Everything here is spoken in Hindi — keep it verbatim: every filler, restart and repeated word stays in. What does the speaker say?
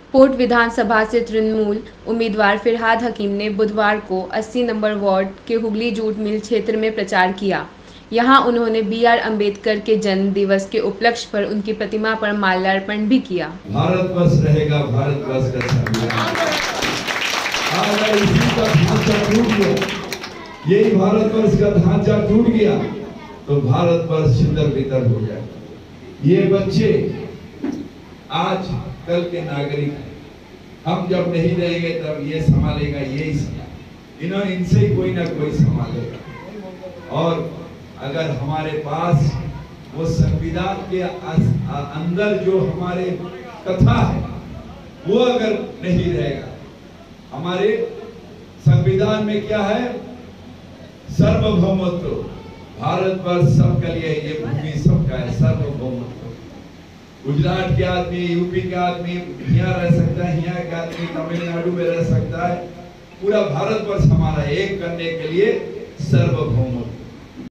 पोर्ट विधानसभा से तृणमूल उम्मीदवार फिरहाद हकीम ने बुधवार को अस्सी नंबर वार्ड के हुगली जूट मिल क्षेत्र में प्रचार किया। यहां उन्होंने बी आर अम्बेडकर के जन्म दिवस के उपलक्ष्य पर उनकी प्रतिमा पर माल्यार्पण भी किया। भारतवर्ष रहेगा, भारतवर्ष का संविधान। अगर इसी का ढांचा टूट गया, यही भारतवर्ष का ढांचा टूट गया, तो भारतवर्ष छितर बितर हो जाएगा। ये बच्चे आज कल के नागरिक हैं। हम जब नहीं रहेंगे तब ये संभालेगा, यही संभालेगा। इन्होंने इनसे कोई ना कोई संभालेगा। और अगर हमारे पास वो संविधान के अंदर जो हमारे कथा है वो अगर नहीं रहेगा, हमारे संविधान में क्या है? सार्वभौमत्व। भारतवर्ष सबके लिए, ये भूमि सबका है, सार्वभौमत्व। गुजरात के आदमी, यूपी के आदमी यहाँ रह सकता है, यहाँ के आदमी तमिलनाडु में रह सकता है। पूरा भारतवर्ष हमारा एक करने के लिए सार्वभौमत्व।